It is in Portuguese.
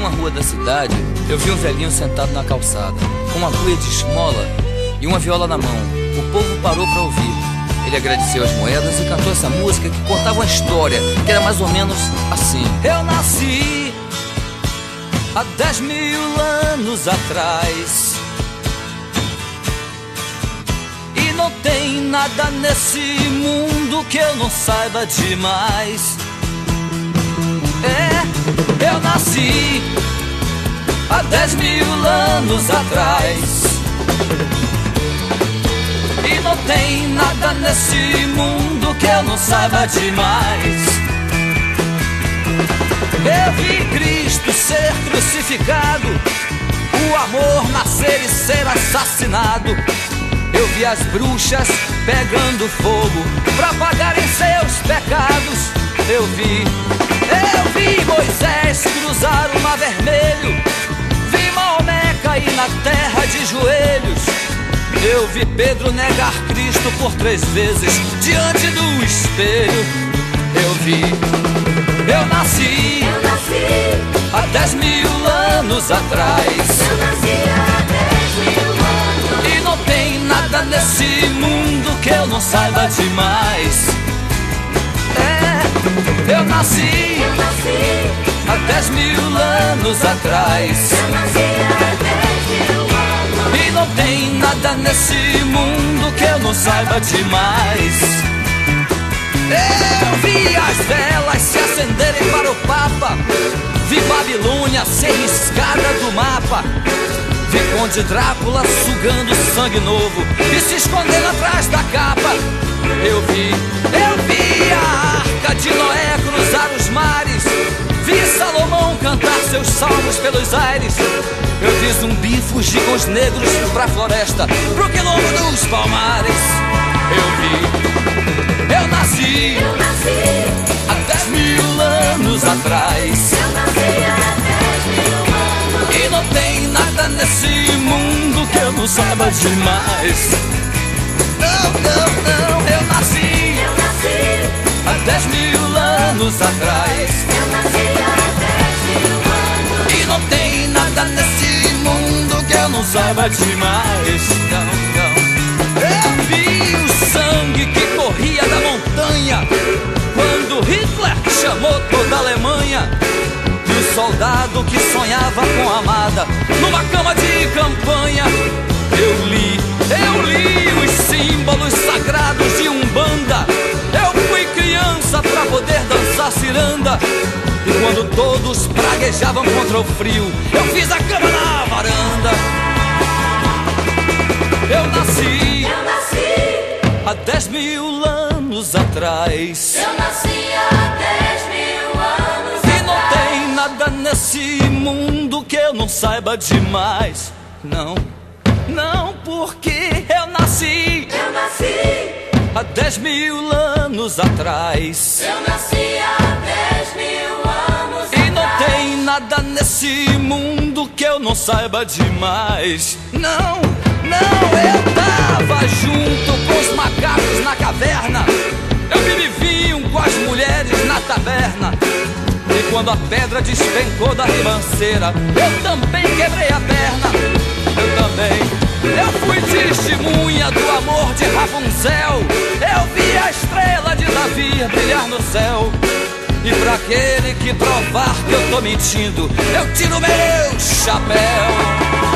uma rua da cidade, eu vi um velhinho sentado na calçada, com uma cuia de esmola e uma viola na mão. O povo parou para ouvir. Ele agradeceu as moedas e cantou essa música que contava uma história, que era mais ou menos assim: eu nasci há 10.000 anos atrás, e não tem nada nesse mundo que eu não saiba demais. Eu nasci há 10.000 anos atrás, e não tem nada nesse mundo que eu não saiba demais. Eu vi Cristo ser crucificado, o amor nascer e ser assassinado. Eu vi as bruxas pegando fogo pra pagarem seus pecados. Eu vi Moisés cruzar o mar vermelho, vi Maomé cair na terra de joelhos. Eu vi Pedro negar Cristo por 3 vezes diante do espelho. Eu nasci há 10.000 anos atrás, Eu nasci há 10.000 anos. e não tem nada nesse mundo que eu não saiba demais. Eu nasci há 10.000 anos atrás, Eu nasci há 10.000 anos. e não tem nada nesse mundo que eu não saiba demais. Eu vi as velas se acenderem para o Papa, vi Babilônia ser riscada do mapa, vi Conde Drácula sugando sangue novo e se escondendo atrás da capa. Eu vi a Arca de Noé cruzar os mares, vi Salomão cantar seus salmos pelos aires. Eu vi Zumbi fugir com os negros pra floresta, pro quilombo dos palmares. Eu nasci há 10.000 anos atrás, Eu nasci há 10.000 anos. e não tem nada nesse mundo que eu não saiba demais. Não, eu nasci há 10.000 anos atrás, Eu nasci há 10.000 anos. e não tem nada nesse mundo que eu não saiba demais. Não. Eu vi o sangue que corria da montanha quando Hitler chamou toda a Alemanha, e o soldado que sonhava com a amada numa cama de campanha. Eu li os símbolos sagrados de Umbanda. Eu fui criança pra poder dançar ciranda, e quando todos praguejavam contra o frio, eu fiz a cama na varanda. Eu nasci há 10.000 anos atrás, Eu nasci há 10.000 anos e não atrás. tem nada nesse mundo que eu não saiba demais. Não, porque eu nasci Eu nasci há 10.000 anos atrás, Eu nasci há 10.000 anos e não atrás. tem nada nesse mundo que eu não saiba demais. Não, eu tava junto com os macacos na caverna, eu bebi vinho com as mulheres na taberna, e quando a pedra despencou da ribanceira, eu também quebrei a perna. Eu fui testemunha do amor de Rapunzel, eu vi a estrela de Davi brilhar no céu. E pra aquele que provar que eu tô mentindo, eu tiro meu chapéu.